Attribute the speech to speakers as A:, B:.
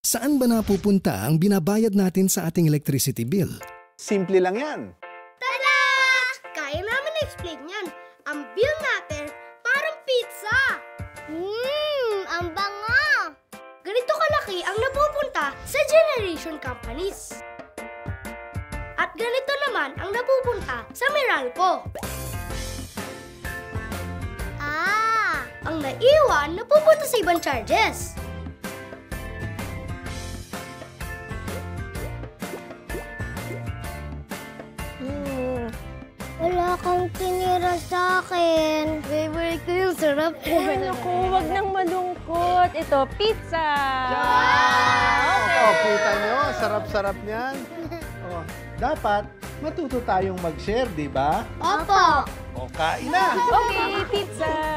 A: Saan ba napupunta ang binabayad natin sa ating electricity bill?
B: Simple lang yan.
C: Tada! Kaya namin na-explain yan. Ang bill natin, parang pizza. Ang bango! Ganito kalaki ang napupunta sa generation companies. At ganito naman ang napupunta sa Meralco. Ang naiwan napupunta sa ibang charges. Wala kang tinira sa akin. Favorite ko yung sarap.
D: Ay, naku, wag nang malungkot. Ito, pizza!
B: Okay. Kita nyo, sarap-sarap niyan. Oh, dapat matuto tayong mag-share, di ba?
C: Opo!
B: O, kain na!
D: Okay, pizza!